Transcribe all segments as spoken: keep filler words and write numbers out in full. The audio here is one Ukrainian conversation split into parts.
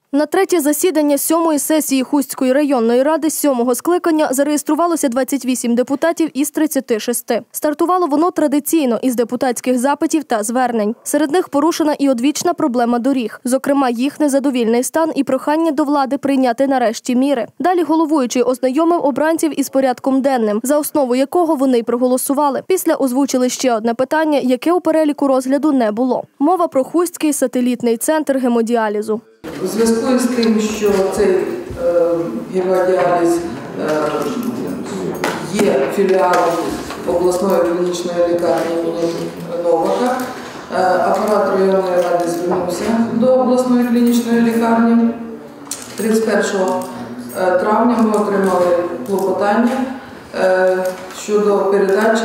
На третє засідання сьомої сесії Хустської районної ради сьомого скликання зареєструвалося двадцять вісім депутатів із тридцяти шести. Стартувало воно традиційно із депутатських запитів та звернень. Серед них порушена і одвічна проблема доріг, зокрема їх незадовільний стан і прохання до влади прийняти нарешті міри. Далі головуючий ознайомив обранців із порядком денним, за основу якого вони й проголосували. Після озвучили ще одне питання, яке у переліку розгляду не було. Мова про Хустський сателітний центр гемодіалізу. У зв'язку з тим, що цей е, гемодіаліз е, є філіалом обласної клінічної лікарні імені Новака, е, апарат районної ради звернувся до обласної клінічної лікарні. тридцять першого травня ми отримали клопотання е, щодо передачі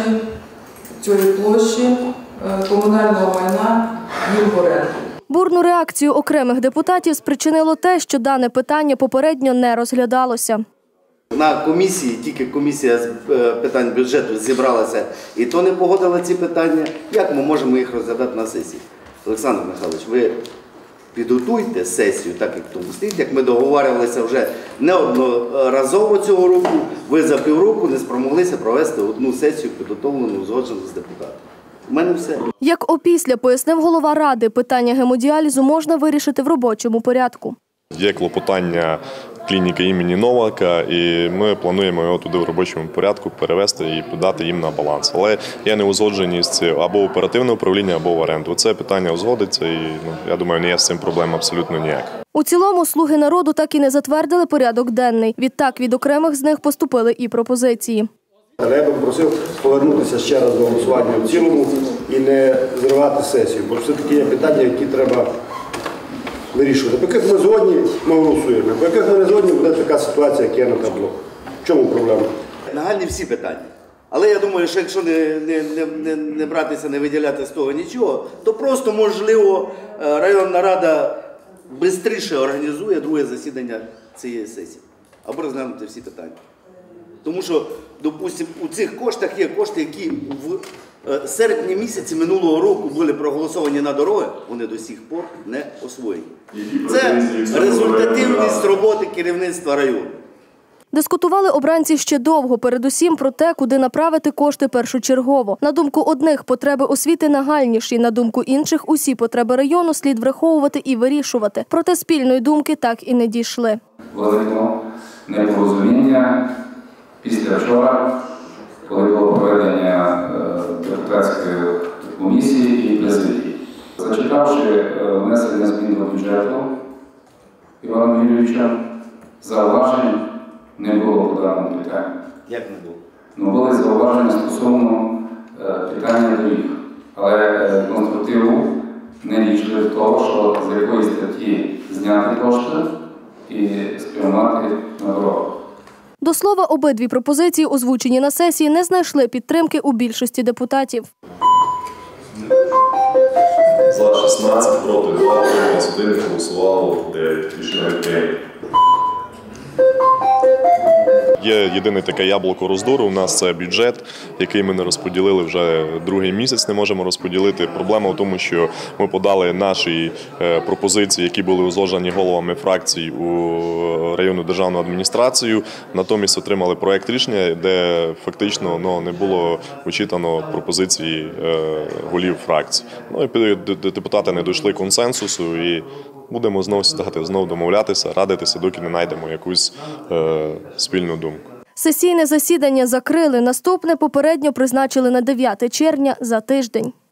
цієї площі е, комунального майна їм в оренду. Бурну реакцію окремих депутатів спричинило те, що дане питання попередньо не розглядалося. На комісії, тільки комісія з питань бюджету зібралася і то не погодила ці питання. Як ми можемо їх розглядати на сесії? Олександр Михайлович, ви підготуйте сесію, так як тому стоїть, як ми договарювалися вже неодноразово цього року, ви за півроку не спромоглися провести одну сесію, підготовлену, узгоджену з депутатами. У мене все. Як опісля пояснив голова ради, питання гемодіалізу можна вирішити в робочому порядку. Є клопотання клініки імені Новака, і ми плануємо його туди в робочому порядку перевести і подати їм на баланс. Але є неузгодженість або оперативне управління, або в оренду. Це питання узгодиться і, ну, я думаю, не є з цим проблем абсолютно ніяк. У цілому, «Слуги народу» так і не затвердили порядок денний. Відтак, від окремих з них поступили і пропозиції. Але я би просив повернутися ще раз до голосування в цілому і не зривати сесію, бо все-таки є питання, які треба вирішувати. По яких ми згодні, ми голосуємо. По яких ми не згодні, буде така ситуація, як є на табло. В чому проблема? Нагальні всі питання. Але я думаю, що якщо не, не, не, не братися, не виділяти з того нічого, то просто, можливо, районна рада швидше організує друге засідання цієї сесії. Або розглянути всі питання. Тому що, допустимо, у цих коштах є кошти, які в серпні місяці минулого року були проголосовані на дороги, вони до сих пор не освоєні. Це результативність роботи керівництва району. Дискутували обранці ще довго, передусім про те, куди направити кошти першочергово. На думку одних, потреби освіти нагальніші, на думку інших, усі потреби району слід враховувати і вирішувати. Проте спільної думки так і не дійшли. Виникло непорозуміння після вчора, коли було проведення депутатської комісії і президії. Зачитавши внесення змін до бюджету Іваном Юрійовичем, зауважень не було по даному питанню. Як не було? Ну, були зауваження стосовно питання доріг, але конструктиву не дійшли до того, що з якої статті зняти кошти і спрямувати на дорогу. До слова, обидві пропозиції, озвучені на сесії, не знайшли підтримки у більшості депутатів. За шістнадцять, проти два, утрималось один, голосувало дев'ять. Рішення прийнято. Є єдине таке яблуко роздору, у нас це бюджет, який ми не розподілили вже другий місяць, не можемо розподілити. Проблема в тому, що ми подали наші пропозиції, які були узгоджені головами фракцій у районну державну адміністрацію, натомість отримали проєкт рішення, де фактично ну, не було вичитано пропозиції голів фракцій. Ну, і депутати не дійшли консенсусу і будемо знову сідати, знову домовлятися, радитися, доки не знайдемо якусь е, спільну думку. Сесійне засідання закрили. Наступне попередньо призначили на дев'яте червня за тиждень.